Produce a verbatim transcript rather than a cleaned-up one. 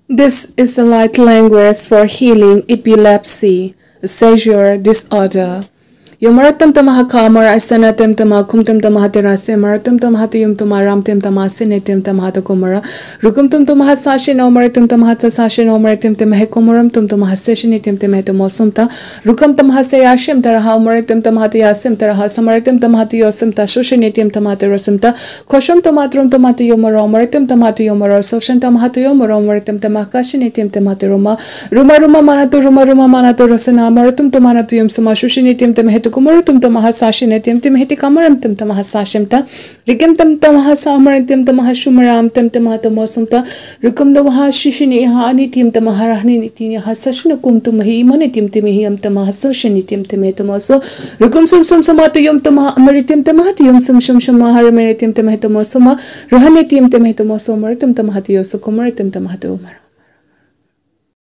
This is the light language for healing epilepsy, a seizure disorder. Yomaratam tamaha kamara asanatem tama kumtam tamahatera se maratam tamahatayum tamaram tem tamasenetem tamahata komara rukumtum tamahasashi no maratum tamahata sashi no maratum tamahekomaram tum tamahaseshinitim tamatomosumta rukam tamahasayashim taraha maratum tamahatayasim taraha samaratum tamahatayosum tashushinitim tamaterosumta koshum tamatrum tamatayomara maratum tamatayomara soshan tamahatayomara maratum tamakashinitim tamateroma ruma ruma manatu ruma ruma manatu rosana maratum tamanatayum samashushinitim tamahetu Kumuratum Tamahasashin, Tim Timhiti Kamaram Tim Tamahasashimta, Rikim Tam Tamahasamar Tim Tamahashumaram Tim Tamatamosumta, Rukum the Mahashishini Hani Tim Tamaharani Hasashinakum to Mahimani Tim Timihiam Tamahasoshin Tim Timetamoso, Rukum Sum Sum Samatayum Tama Maritim Tamatium Sum Shum Shamaharamanitim Tamatamosoma, Ruhani Tim Tamatamosomar Tim Tamatioso Kumaratim Tamatomar.